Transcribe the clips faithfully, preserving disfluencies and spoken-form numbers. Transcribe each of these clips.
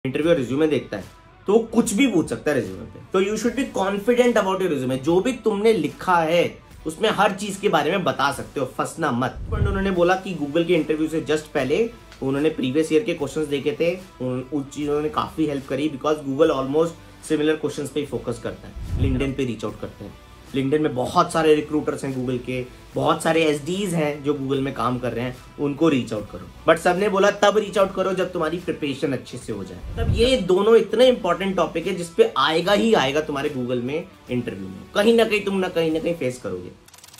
Interview resume देखता है तो कुछ भी पूछ सकता है रिज्यूमे पे। तो you should be confident about your resume. जो भी तुमने लिखा है उसमें हर चीज के बारे में बता सकते हो, फंसना मत। उन्होंने बोला कि गूगल के इंटरव्यू से जस्ट पहले उन्होंने प्रीवियस ईयर के क्वेश्चंस देखे थे, उन, उन चीजों ने काफी हेल्प करी because Google almost similar questions पे ही फोकस करता है। लिंक्डइन पे रीच आउट करते हैं। लिंक्डइन में बहुत सारे रिक्रूटर्स हैं गूगल के, बहुत सारे एसडीज हैं जो गूगल में काम कर रहे हैं, उनको रीच आउट करो। बट सबने बोला तब रीच आउट करो जब तुम्हारी प्रिपरेशन अच्छे से हो जाए। तब ये दोनों इतने इंपॉर्टेंट टॉपिक है जिसपे आएगा ही आएगा तुम्हारे गूगल में इंटरव्यू में, कहीं ना कहीं तुम ना कहीं ना कहीं फेस करोगे।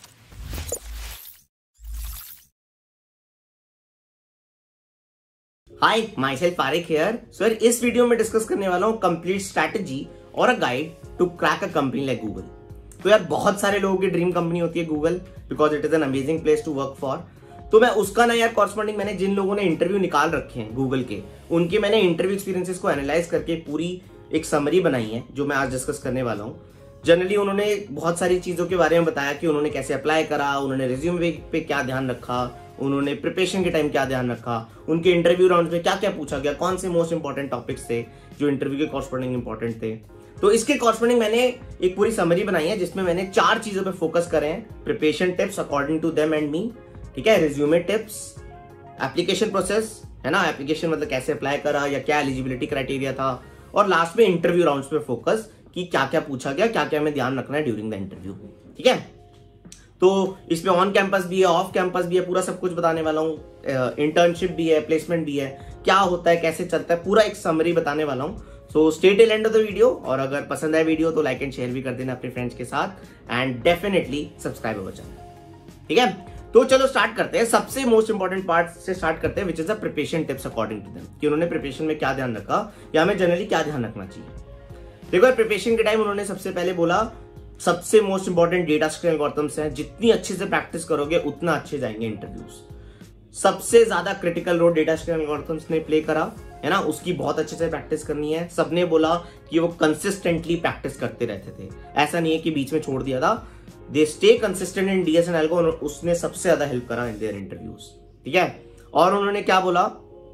Hi, myself Parikh here. Sir इस वीडियो में डिस्कस करने वाला हूँ कंप्लीट स्ट्रैटेजी और a guide to crack a company like Google. तो यार बहुत सारे लोगों की ड्रीम कंपनी होती है Google, because it is an amazing place to work for. तो मैं उसका ना यार कॉरस्पॉन्डिंग मैंने जिन लोगों ने इंटरव्यू निकाल रखे हैं गूगल के, उनके मैंने इंटरव्यू एक्सपीरियंसेस को एनालाइज करके पूरी एक समरी बनाई है जो मैं आज डिस्कस करने वाला हूँ। जनरली उन्होंने बहुत सारी चीजों के बारे में बताया कि उन्होंने कैसे अप्लाई करा, उन्होंने रिज्यूमे पे क्या ध्यान रखा, उन्होंने प्रिपरेशन के टाइम क्या ध्यान रखा, उनके इंटरव्यू राउंड में क्या क्या पूछा गया, कौन से मोस्ट इंपॉर्टेंट टॉपिक्स थे जो इंटरव्यू के कॉरस्पॉन्डिंग इंपॉर्टेंट थे। तो इसके कॉरस्पॉन्डिंग मैंने एक पूरी समरी बनाई है जिसमें मैंने चार चीजों पे फोकस करे हैं। Preparation tips according to them and me, ठीक है, रिज्यूमे टिप्स, एप्लीकेशन प्रोसेस है ना, एप्लीकेशन मतलब कैसे अप्लाई करा या क्या एलिजिबिलिटी क्राइटेरिया था, और लास्ट में इंटरव्यू राउंड्स पे फोकस कि क्या क्या पूछा गया, क्या क्या हमें ध्यान रखना है ड्यूरिंग द इंटरव्यू। ठीक है, तो इसमें ऑन कैंपस भी है, ऑफ कैंपस भी है, पूरा सब कुछ बताने वाला हूँ। इंटर्नशिप भी है, प्लेसमेंट भी है, क्या होता है, कैसे चलता है, पूरा एक समरी बताने वाला हूँ। So stay till end of the video, और अगर पसंद आए वीडियो तो लाइक एंड शेयर भी कर देना अपने फ्रेंड्स के साथ, and definitely subscribe our channel. ठीक है, तो चलो स्टार्ट करते हैं। सबसे मोस्ट इंपॉर्टेंट पार्ट से स्टार्ट करते हैं, which is the preparation tips according to them, कि उन्होंने प्रिपरेशन में क्या ध्यान रखा या हमें जनरली क्या ध्यान रखना चाहिए। देखो प्रिपरेशन के टाइम उन्होंने सबसे पहले बोला सबसे most important data structure algorithms हैं, जितनी अच्छे से प्रैक्टिस करोगे उतना अच्छे जाएंगे इंटरव्यूज। सबसे ज्यादा critical role data structure algorithms ने प्ले करा है ना, उसकी बहुत अच्छे से प्रैक्टिस करनी है। सबने बोला कि वो कंसिस्टेंटली प्रैक्टिस करते रहते थे, ऐसा नहीं है कि बीच में छोड़ दिया था। They stay consistent in DS and algo, उसने सबसे ज्यादा हेल्प करा इन देयर इंटरव्यूज। ठीक है, और उन्होंने क्या बोला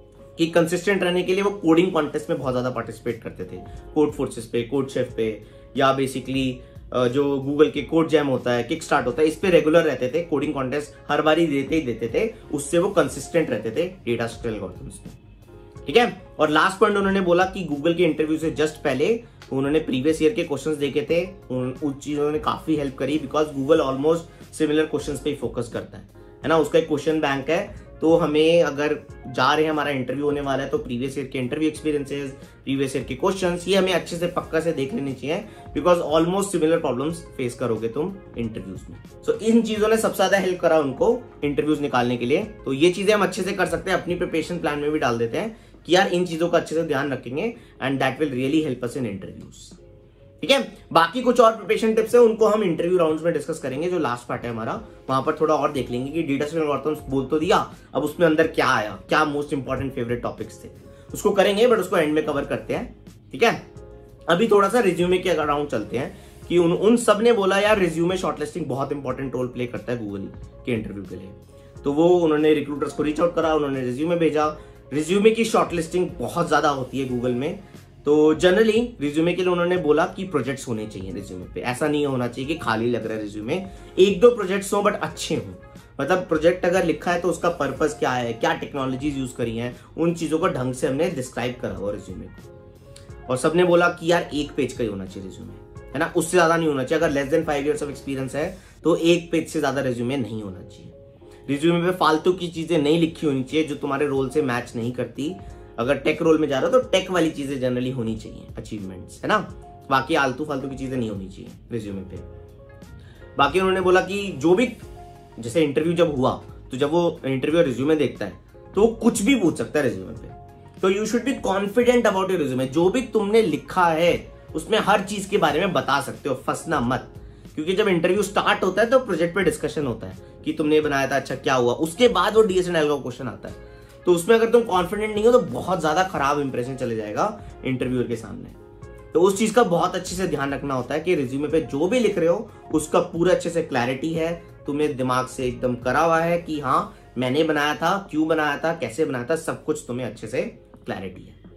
कि कंसिस्टेंट रहने के लिए वो कोडिंग कॉन्टेस्ट में बहुत ज्यादा पार्टिसिपेट करते थे, कोड फोर्सेस पे, कोड शेफ पे, या बेसिकली जो गूगल के कोड जैम होता है, किक स्टार्ट होता है, इस पे रेगुलर रहते थे। कोडिंग कॉन्टेस्ट हर बारी देते ही देते थे, उससे वो कंसिस्टेंट रहते थे डेटा स्ट्रक्चर एल्गोरिथम्स में। ठीक है, और लास्ट पॉइंट उन्होंने बोला कि गूगल के इंटरव्यू से जस्ट पहले उन्होंने प्रीवियस ईयर के क्वेश्चंस देखे थे, उन, उन चीजों ने काफी हेल्प करी because Google almost similar questions पे ही फोकस करता है है ना, उसका एक क्वेश्चन बैंक है। तो हमें अगर जा रहे हैं, हमारा इंटरव्यू होने वाला है, तो प्रीवियस ईयर के इंटरव्यू एक्सपीरियंसेस, प्रीवियस ईयर के क्वेश्चंस, ये हमें अच्छे से पक्का से देख लेने चाहिए because almost similar problems face करोगे तुम इंटरव्यूज में। सो so, इन चीजों ने सबसे ज्यादा हेल्प करा उनको इंटरव्यूज निकालने के लिए। तो ये चीजें हम अच्छे से कर सकते हैं, अपनी प्रिपरेशन प्लान में भी डाल देते हैं कि यार इन चीजों का अच्छे से ध्यान रखेंगे and that will really help us in interviews. ठीक है, बाकी कुछ और प्रिपरेशन टिप्स है उनको हम इंटरव्यू राउंड्स में डिस्कस करेंगे। जो लास्ट पार्ट है हमारा, वहां पर थोड़ा और देख लेंगे कि डेटा स्ट्रक्चर एल्गोरिथम्स बोल तो दिया, अब उसमें अंदर क्या आया, क्या मोस्ट इंपॉर्टेंट फेवरेट टॉपिक्स थे, उसको करेंगे, बट उसको एंड में कवर करते हैं। ठीक है, अभी थोड़ा सा रिज्यूमे के राउंड चलते हैं कि उन उन सब ने बोला यार रिज्यूमे शॉर्टलिस्टिंग बहुत इंपॉर्टेंट रोल प्ले करता है गूगल के इंटरव्यू के लिए। तो वो उन्होंने रिक्रूटर्स को रीच आउट करा, उन्होंने रिज्यूमे भेजा। रिज्यूमे की शॉर्टलिस्टिंग बहुत ज्यादा होती है गूगल में, तो जनरली रिज्यूमे के लिए उन्होंने बोला कि प्रोजेक्ट्स होने चाहिए रिज्यूमे पे, ऐसा नहीं होना चाहिए कि खाली लग रहा है रिज्यूमे, एक दो प्रोजेक्ट्स हो बट अच्छे हों। मतलब प्रोजेक्ट अगर लिखा है तो उसका पर्पस क्या है, क्या टेक्नोलॉजीज यूज करी हैं, उन चीजों को ढंग से हमने डिस्क्राइब करा हुआ रिज्यूमे को। और सबने बोला कि यार एक पेज का ही होना चाहिए रिज्यूमे, है ना, उससे ज्यादा नहीं होना चाहिए। अगर less than five years of experience है तो एक पेज से ज्यादा रिज्यूमे नहीं होना चाहिए। रिज्यूमे पे फालतू की चीजें नहीं लिखी होनी चाहिए जो तुम्हारे रोल से मैच नहीं करती। अगर टेक रोल में जा रहा हो तो टेक वाली चीजें जनरली होनी चाहिए, अचीवमेंट्स, है ना, बाकी आलतू फालतू की चीजें नहीं होनी चाहिए रिज्यूमे पे। बाकी उन्होंने बोला कि जो भी, जैसे इंटरव्यू जब हुआ तो जब वो इंटरव्यू रिज्यूमे देखता है तो वो कुछ भी पूछ सकता है रिज्यूमे पे। तो you should be confident about your resume. जो भी तुमने लिखा है उसमें हर चीज के बारे में बता सकते हो, फंसना मत। क्योंकि जब इंटरव्यू स्टार्ट होता है तो प्रोजेक्ट पे डिस्कशन होता है कि तुमने बनाया था, अच्छा क्या हुआ, उसके बाद वो डीएस एंड एल्गो क्वेश्चन आता है। तो उसमें अगर तुम कॉन्फिडेंट नहीं हो तो बहुत ज्यादा खराब इंप्रेशन चले जाएगा इंटरव्यूअर के सामने। तो उस चीज का बहुत अच्छे से ध्यान रखना होता है कि रिज्यूमे पे जो भी लिख रहे हो उसका पूरा अच्छे से क्लैरिटी है, तुम्हें दिमाग से एकदम करा हुआ है कि हाँ मैंने बनाया था, क्यों बनाया था, कैसे बनाया था, सब कुछ तुम्हें अच्छे से क्लैरिटी है।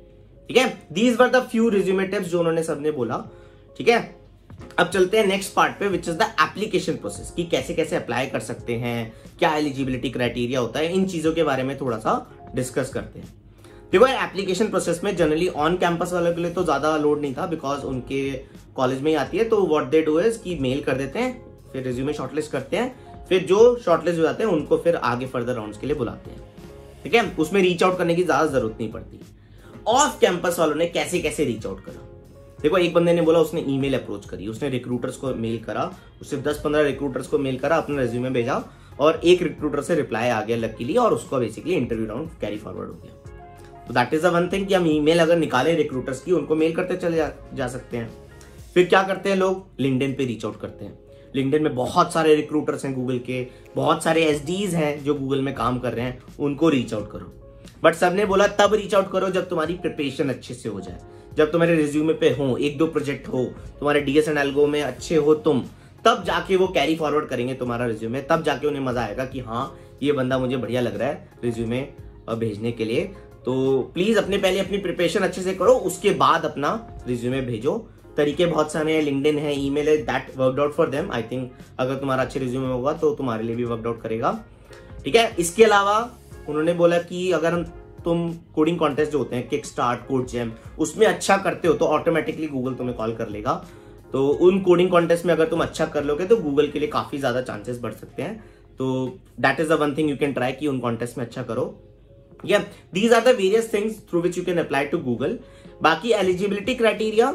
ठीक है, these were the few resume tips जो उन्होंने सबने बोला। ठीक है, अब चलते हैं नेक्स्ट पार्ट पे, which is the application process, कि कैसे कैसे अप्लाई कर सकते हैं, क्या एलिजिबिलिटी क्राइटेरिया होता है, इन चीजों के बारे में थोड़ा सा डिस्कस करते हैं। देखो एप्लीकेशन प्रोसेस में जनरली ऑन कैंपस वालों के लिए तो ज्यादा लोड नहीं था, बिकॉज उनके कॉलेज में ही आती है, तो व्हाट दे डू इज कि मेल कर देते हैं, फिर रिज्यूमे शॉर्टलिस्ट करते हैं, फिर जो शॉर्टलिस्ट हो जाते हैं उनको फिर आगे फर्दर राउंड्स के लिए बुलाते हैं। ठीक है, उसमें रीच आउट करने की ज्यादा जरूरत नहीं पड़ती। ऑफ कैंपस वालों ने कैसे कैसे रीच आउट करा, देखो एक बंदे ने बोला उसने ईमेल अप्रोच करी, उसने रिक्रूटर्स को मेल करा, उससे दस पंद्रह रिक्रूटर्स को मेल करा, अपना रेज्यूमे भेजा और एक रिक्रूटर से रिप्लाई आ गया लकीली, और उसको basically interview round carry forward हो गया। तो that is the one thing कि हम ईमेल अगर निकाले रिक्रूटर्स की, उनको मेल करते चले जा, जा सकते हैं। फिर क्या करते हैं लोग, लिंक्डइन पे रीच आउट करते हैं। लिंक्डइन में बहुत सारे रिक्रूटर्स हैं गूगल के, बहुत सारे एसडीज हैं जो गूगल में काम कर रहे हैं, उनको रीच आउट करो। बट सबने बोला तब रीच आउट करो जब तुम्हारी प्रिपरेशन अच्छे से हो जाए, जब तुम्हारे रिज्यूमे पे हो, एक दो प्रोजेक्ट हो, तुम्हारे डीएस एंड एल्गो में अच्छे हो तुम, तब जाके वो कैरी फॉरवर्ड करेंगे तुम्हारा रिज्यूमे, तब जाके उन्हें मजा आएगा कि हाँ ये बंदा मुझे बढ़िया लग रहा है रिज्यूमे भेजने के लिए। तो प्लीज अपने पहले अपनी प्रिपरेशन अच्छे से करो, उसके बाद अपना रिज्यूमे भेजो। तरीके बहुत सारे हैं, लिंक्डइन है, ईमेल है, that worked out for them. I think अगर तुम्हारा अच्छे रिज्यूमे होगा तो तुम्हारे लिए भी वर्कड आउट करेगा। ठीक है, इसके अलावा उन्होंने बोला कि अगर तुम कोडिंग कॉन्टेस्ट जो होते हैं, किक स्टार्ट, कोड जैम, उसमें अच्छा करते हो तो ऑटोमेटिकली गूगल तुम्हें कॉल कर लेगा। तो उन कोडिंग कॉन्टेस्ट में अगर तुम अच्छा कर लोगे तो गूगल के लिए काफी ज्यादा चांसेस बढ़ सकते हैं। तो that is the one thing you can try कि उन कॉन्टेस्ट में अच्छा करो। Yeah, these are the various things through which you can apply to Google. बाकी eligibility criteria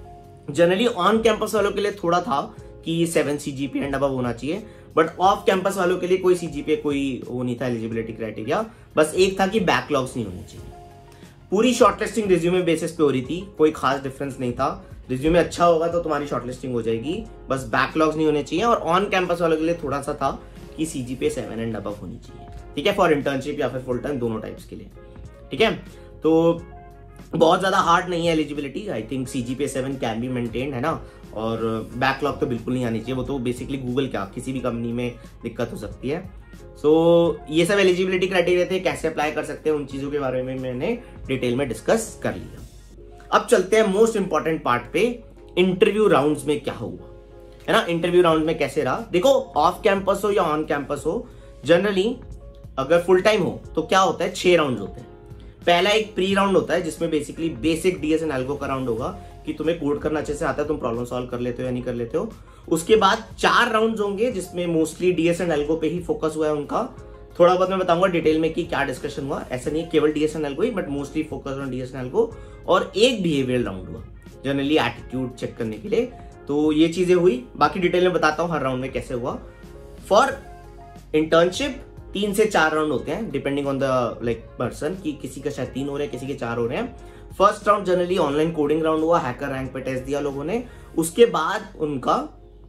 generally on campus वालों के लिए थोड़ा था कि सेवन सीजीपीए एंड अबव होना चाहिए, बट ऑफ कैंपस वालों के लिए कोई सीजीपीए कोई वो नहीं था एलिजिबिलिटी क्राइटेरिया, बस एक था कि बैकलॉग्स नहीं होने चाहिए। पूरी शॉर्टलिस्टिंग रिज्यूमे बेसिस पे हो रही थी, कोई खास डिफरेंस नहीं था। रिज्यूमे अच्छा होगा तो तुम्हारी शॉर्टलिस्टिंग हो जाएगी, बस बैकलॉग्स नहीं होने चाहिए। और ऑन कैंपस वालों के लिए थोड़ा सा था कि सीजीपीए सेवन एंड अबव होनी चाहिए। ठीक है, फॉर इंटर्नशिप या फिर फुल टाइम, दोनों टाइप्स के लिए। ठीक है, तो बहुत ज्यादा हार्ड नहीं है eligibility. I think CGPA seven can be maintained, है ना। और बैकलॉग तो बिल्कुल नहीं आनी चाहिए, वो तो बेसिकली गूगल क्या किसी भी कंपनी में दिक्कत हो सकती है। सो so, ये सब एलिजिबिलिटी क्राइटेरिया थे, कैसे अप्लाई कर सकते हैं उन चीजों के बारे में मैंने डिटेल में डिस्कस कर लिया। अब चलते हैं मोस्ट इंपॉर्टेंट पार्ट पे, इंटरव्यू राउंड्स में क्या हुआ, है ना। इंटरव्यू राउंड में कैसे रहा, देखो ऑफ कैंपस हो या ऑन कैंपस हो, जनरली अगर फुल टाइम हो तो क्या होता है, छह राउंड होते हैं। पहला एक प्री राउंड होता है जिसमें basically basic DS and algo का राउंड होगा कि तुम्हें कोड करना अच्छे से आता है, तुम प्रॉब्लम सॉल्व कर लेते हो या नहीं कर लेते हो। उसके बाद चार राउंड्स होंगे जिसमें मोस्टली डीएस एंड एल्गो पे ही फोकस हुआ है उनका। थोड़ा बहुत मैं बताऊंगा डिटेल में कि क्या डिस्कशन हुआ, ऐसा नहीं केवल डीएस एंड एल्गो ही, but mostly focus on DS and algo. और एक बिहेवियरल राउंड हुआ जनरली एटीट्यूड चेक करने के लिए। तो ये चीजें हुई, बाकी डिटेल में बताता हूँ हर राउंड में कैसे हुआ। फॉर इंटर्नशिप तीन से चार राउंड होते हैं depending on the like person, कि किसी का शायद तीन हो रहे हैं, किसी के चार हो रहे हैं। First round generally online coding round हुआ, हैकर रैंक पे टेस्ट दिया लोगों ने। उसके बाद उनका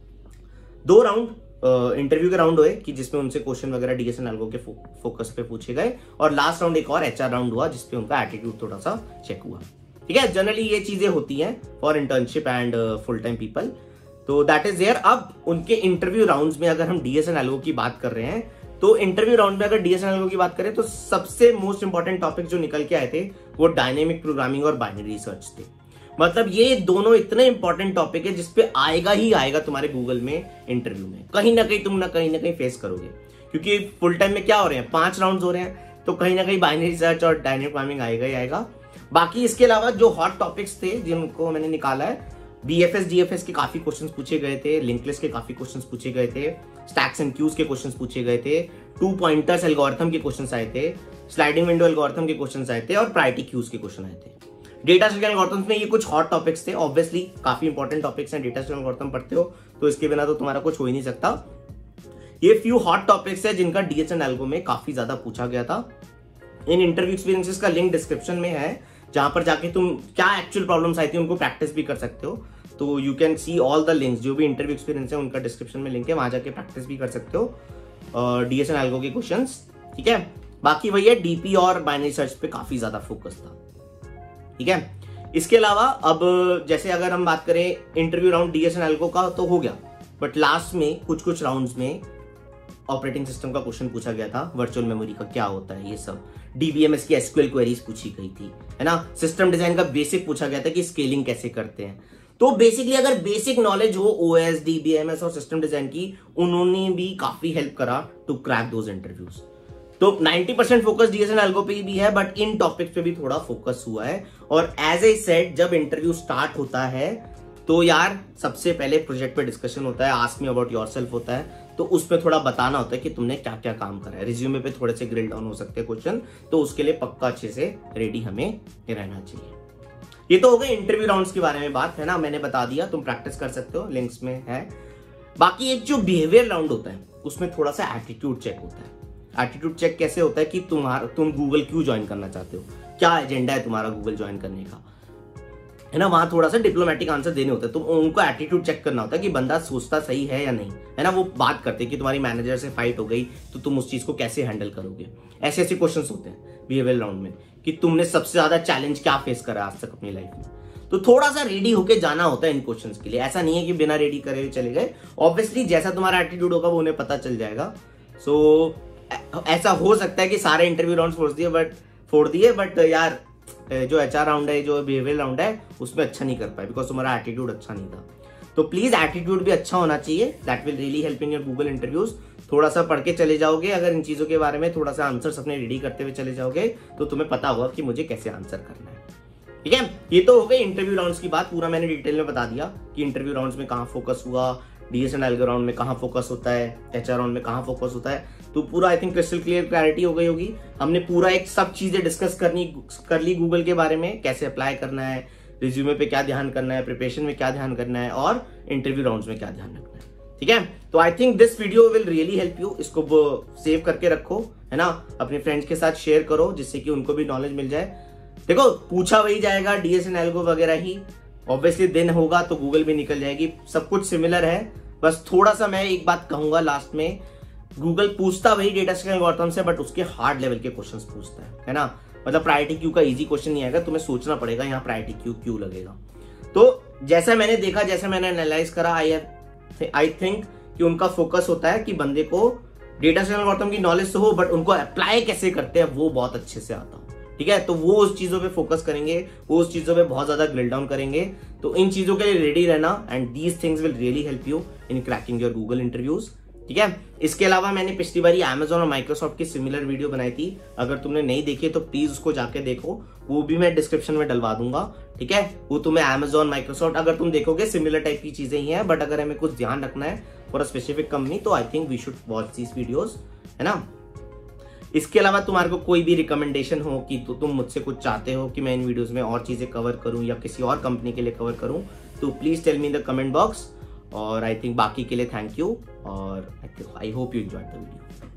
दो राउंड इंटरव्यू के राउंड हुए कि जिसमें उनसे क्वेश्चन वगैरह डीएस एंड एल्गो के फो, फोकस पे पूछे गए। और लास्ट राउंड एक और एचआर राउंड हुआ जिसपे उनका एटीट्यूड थोड़ा सा चेक हुआ। ठीक है, जनरली ये चीजें होती हैं for internship and full time people. तो दैट इज देयर। अब उनके इंटरव्यू राउंड्स में अगर हम डीएस एंड एल्गो की बात कर रहे हैं, तो इंटरव्यू राउंड में अगर डीएस एंड एल्गो की बात करें तो सबसे मोस्ट इंपॉर्टेंट टॉपिक जो निकल के आए थे वो डायनेमिक प्रोग्रामिंग और बाइनरी रिसर्च थे। मतलब ये दोनों इतने इंपॉर्टेंट टॉपिक है जिसपे आएगा ही आएगा तुम्हारे गूगल में इंटरव्यू में, कहीं ना कहीं तुम ना कहीं ना कहीं फेस करोगे। क्योंकि फुल टाइम में क्या हो रहे हैं, पांच राउंड हो रहे हैं, तो कहीं ना कहीं बाइनरी रिसर्च और डायनेमिक प्रोग्रामिंग आएगा ही आएगा। बाकी इसके अलावा जो हॉट टॉपिक्स थे जिनको मैंने निकाला है, बीएफएस डीएफएस के काफी क्वेश्चंस पूछे गए थे, लिंक लिस्ट के काफी क्वेश्चंस पूछे गए थे, स्टैक्स एंड क्यूज के क्वेश्चंस पूछे गए थे, टू पॉइंटर्स एल्गोरिथम के क्वेश्चंस आए थे, स्लाइडिंग विंडो एल्गोरिथम के क्वेश्चंस आए थे और प्रायोरिटी क्यूज के क्वेश्चन आए थे। डेटा स्ट्रक्चर एल्गोरिथम्स में ये कुछ हॉट टॉपिक्स थे, ऑब्वियसली काफी इंपॉर्टेंट टॉपिक्स हैं। डेटा स्ट्रक्चर एल्गोरिथम पढ़ते हो तो इसके बिना तो तुम्हारा कुछ हो ही नहीं सकता। ये फ्यू हॉट टॉपिक्स है जिनका डीएस एंड एल्गो में काफी ज्यादा पूछा गया था। इन इंटरव्यू एक्सपीरियंसेस का लिंक डिस्क्रिप्शन में है, जहां पर जाके तुम क्या एक्चुअल प्रॉब्लम्स आई थी उनको प्रैक्टिस भी कर सकते हो। तो you can see all the links, जो भी इंटरव्यू एक्सपीरियंस है उनका डिस्क्रिप्शन में लिंक है, वहां जाके प्रैक्टिस भी कर सकते हो डीएस एंड एल्गो के क्वेश्चंस। ठीक है, बाकी वही है डीपी और बाइनरी सर्च पे काफी ज्यादा फोकस था। ठीक है, इसके अलावा अब जैसे अगर हम बात करें interview round DS and algo का तो हो गया, बट लास्ट में कुछ कुछ राउंड्स में ऑपरेटिंग सिस्टम का क्वेश्चन पूछा गया था, वर्चुअल मेमोरी का क्या होता है, ये सब डीबीएमएस की एसक्यूएल क्वेरीज पूछी गई थी, है ना। सिस्टम डिजाइन का बेसिक पूछा गया था कि स्केलिंग कैसे करते हैं। तो बेसिकली अगर बेसिक नॉलेज हो ओएस, डीबीएमएस और सिस्टम डिजाइन की, उन्होंने भी काफी हेल्प करा टू क्रैक दोज इंटरव्यूज। तो ninety percent focus DS and algo पे भी है, बट इन टॉपिक्स पे भी थोड़ा फोकस हुआ है। और एज ए सेड, जब इंटरव्यू स्टार्ट होता है तो यार सबसे पहले प्रोजेक्ट पे डिस्कशन होता है, आस्क मी अबाउट योरसेल्फ होता है, तो उसमें थोड़ा बताना होता है कि तुमने क्या क्या काम करा है। रिज्यूमे पे थोड़े से ग्रिल डाउन हो सकते हैं क्वेश्चन, तो उसके लिए पक्का अच्छे से रेडी हमें रहना चाहिए। ये तो हो गए इंटरव्यू राउंड्स के बारे में बात, है ना, मैंने बता दिया, तुम प्रैक्टिस कर सकते हो, लिंक्स में है। बाकी एक जो बिहेवियर राउंड होता है उसमें थोड़ा सा एटीट्यूड चेक होता है। एटीट्यूड चेक कैसे होता है कि तुम्हारा तुम गूगल क्यों ज्वाइन करना चाहते हो, क्या एजेंडा है तुम्हारा गूगल ज्वाइन करने का, है ना। वहां थोड़ा सा डिप्लोमेटिक आंसर देने होते हैं, तो उनको एटीट्यूड चेक करना होता है कि बंदा सोचता सही है या नहीं, है ना। वो बात करते हैं कि तुम्हारी मैनेजर से फाइट हो गई तो तुम उस चीज को कैसे हैंडल करोगे। ऐसे ऐसे क्वेश्चंस होते हैं बिहेवियर राउंड में कि तुमने सबसे ज्यादा चैलेंज क्या फेस करा आज तक अपनी लाइफ में। तो थोड़ा सा रेडी होके जाना होता है इन क्वेश्चंस के लिए। ऐसा नहीं है कि बिना रेडी करे हुए चले गए। ऑब्वियसली जैसा तुम्हारा एटीट्यूड होगा वो उन्हें पता चल जाएगा। सो so, ऐसा हो सकता है कि सारे इंटरव्यू राउंड फोड़ दिए बट फोड़ दिए बट यार जो एचआर राउंड है, जो बिहेवियर राउंड है, उसमें अच्छा नहीं कर पाए बिकॉज तुम्हारा एटीट्यूड अच्छा नहीं था। तो प्लीज एटीट्यूड भी अच्छा होना चाहिए, that will really help in your Google interviews. थोड़ा सा पढ़ के चले जाओगे अगर इन चीजों के बारे में, थोड़ा सा आंसर्स अपने रेडी करते हुए चले जाओगे तो तुम्हें पता होगा कि मुझे कैसे आंसर करना है। ठीक है, ये तो हो गई इंटरव्यू राउंड्स की बात। पूरा मैंने डिटेल में बता दिया कि इंटरव्यू राउंड्स में कहाँ फोकस हुआ, डीएसएन एल्गो राउंड में कहाँ फोकस होता है, एचआर राउंड में कहाँ फोकस होता है। तो पूरा I think crystal clear clarity हो गई होगी। हमने पूरा एक सब चीजें डिस्कस करनी कर ली गूगल के बारे में, कैसे अप्लाई करना है, रिज्यूमे पे क्या ध्यान करना है, प्रिपरेशन में क्या ध्यान करना है और इंटरव्यू राउंड्स में क्या ध्यान रखना है। ठीक है, तो I think this video will really help you. इसको सेव करके रखो, है ना, अपने फ्रेंड्स के साथ शेयर करो जिससे कि उनको भी नॉलेज मिल जाए। देखो पूछा वही जाएगा, डीएसएन एल्गो वगैरह ही। ऑब्वियसली दिन होगा तो गूगल भी निकल जाएगी, सब कुछ सिमिलर है। बस थोड़ा सा मैं एक बात कहूंगा लास्ट में, गूगल पूछता वही डेटा स्ट्रक्चर एल्गोरिथम से बट उसके हार्ड लेवल के क्वेश्चंस पूछता है, है ना। मतलब प्रायोरिटी क्यू का इजी क्वेश्चन नहीं आएगा, तुम्हें सोचना पड़ेगा यहाँ प्रायोरिटी क्यू क्यों लगेगा। तो जैसा मैंने देखा, जैसा मैंने एनालाइज करा, आई आई थिंक कि उनका फोकस होता है कि बंदे को डेटा स्ट्रक्चर एल्गोरिथम की नॉलेज तो हो बट उनको अप्लाई कैसे करते हैं वो बहुत अच्छे से आता हो। ठीक है, तो वो उस चीजों पे फोकस करेंगे, वो उस चीजों पे बहुत ज्यादा ग्रिल डाउन करेंगे। तो इन चीजों के लिए रेडी रहना and these things will really help you in cracking your Google interviews. ठीक है, इसके अलावा मैंने पिछली बारी अमेजॉन और माइक्रोसॉफ्ट की सिमिलर वीडियो बनाई थी, अगर तुमने नहीं देखी तो प्लीज उसको जाके देखो, वो भी मैं डिस्क्रिप्शन में डलवा दूंगा। ठीक है, वो तुम्हें अमेजॉन, माइक्रोसॉफ्ट अगर तुम देखोगे सिमिलर टाइप की चीजें ही हैं, बट अगर हमें कुछ ध्यान रखना है फॉर अ स्पेसिफिक कंपनी तो I think we should watch these videos, है ना। इसके अलावा तुम्हारे को कोई भी रिकमेंडेशन हो कि तो तुम मुझसे कुछ चाहते हो कि मैं इन वीडियोस में और चीजें कवर करूं या किसी और कंपनी के लिए कवर करूं, तो please tell me in the comment box. और आई थिंक बाकी के लिए थैंक यू और I hope you enjoyed the video.